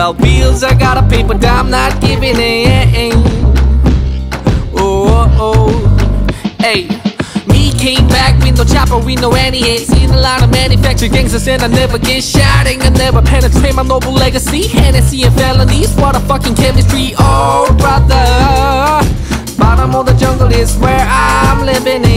Now bills I gotta pay, but I'm not giving it. Oh, oh, oh. Hey, me came back with no chopper, with no any. Seen a lot of manufactured gangsters and I never get shot. Ain't I never penetrate my noble legacy. Hennessy and felonies, what a fucking chemistry. Oh brother, bottom of the jungle is where I'm living